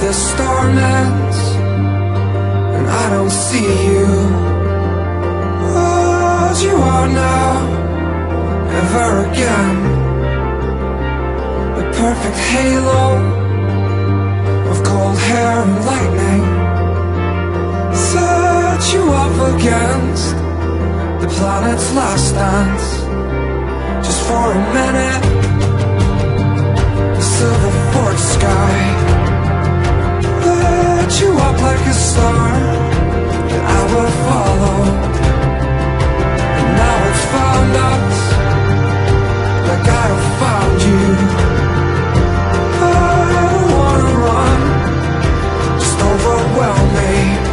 the storm ends and I don't see you as you are now, ever again. The perfect halo of cold hair and lightning set you up against the planet's last dance. Just for a minute, the silver forked sky lit you up like a star that I will follow. And now it's found us, like I have found you. I don't wanna run, just overwhelm me.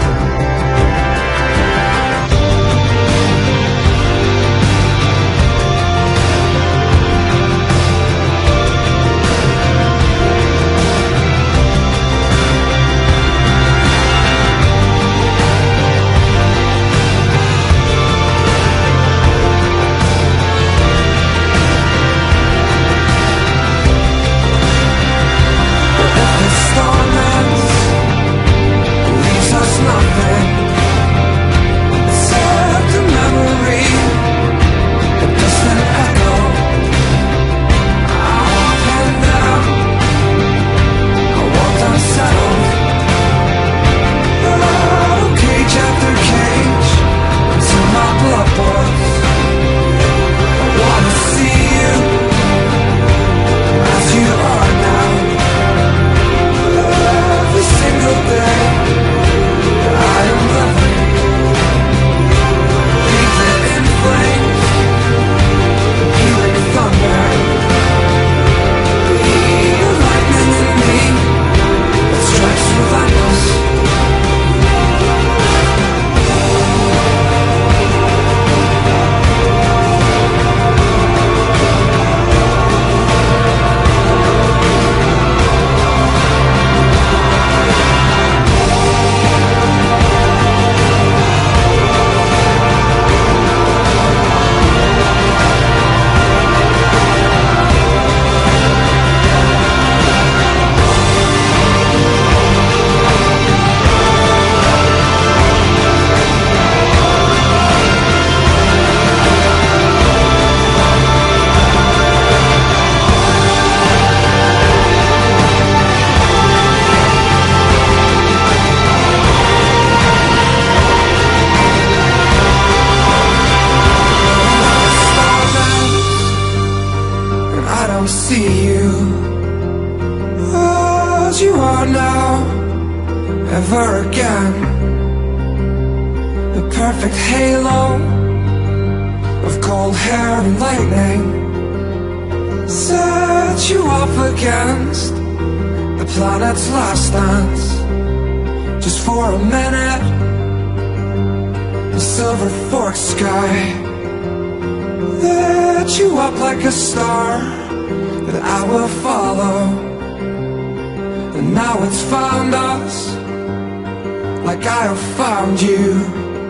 See you as you are now, ever again. The perfect halo of cold hair and lightning set you up against the planet's last dance. Just for a minute, the silver forked sky lit you up like a star that I will follow. And now it's found us, like I have found you.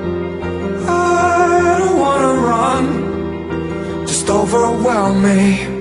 I don't wanna run, just overwhelm me.